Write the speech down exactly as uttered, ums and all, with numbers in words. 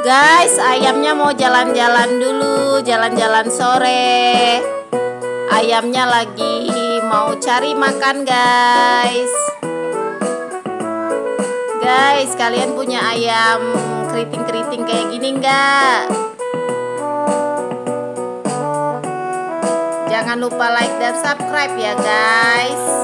Guys, ayamnya mau jalan-jalan dulu, jalan-jalan sore. Ayamnya lagi mau cari makan, guys. Guys, kalian punya ayam keriting-keriting kayak gini enggak? Jangan lupa like dan subscribe ya, guys.